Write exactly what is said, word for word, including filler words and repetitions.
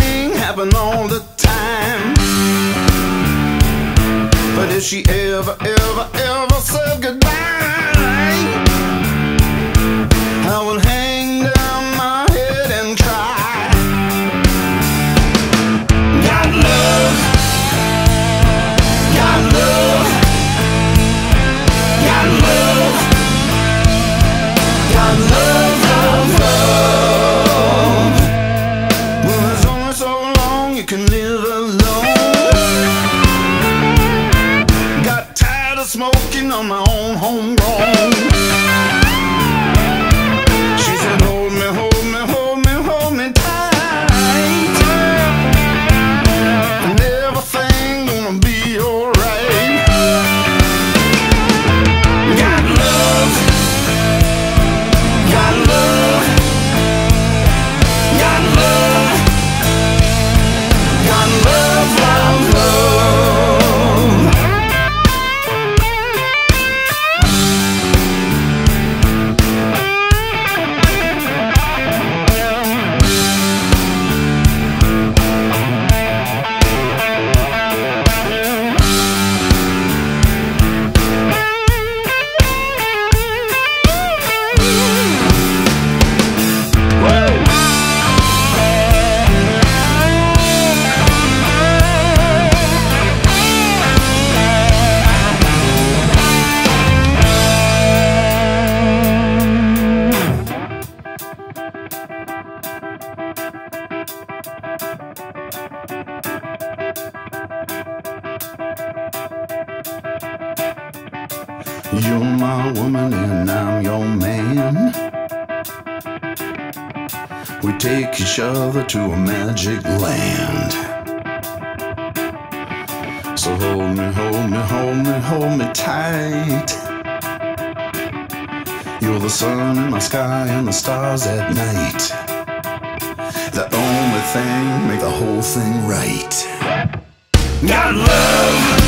thing happen all the time. But if she ever, ever, ever said goodbye, I will hang down my head and cry. Got love, got love, got love, got love, love, love. Well, there's only so long you can live alone. Got tired of smoking on my own homegrown. She said, hold me, hold me, hold me, hold me tight, and everything gonna be alright. Got love, got love, got love, got love, love, love. You're my woman and I'm your man. We take each other to a magic land. So hold me, hold me, hold me, hold me tight. You're the sun in my sky and the stars at night. The only thing make the whole thing right. Got love,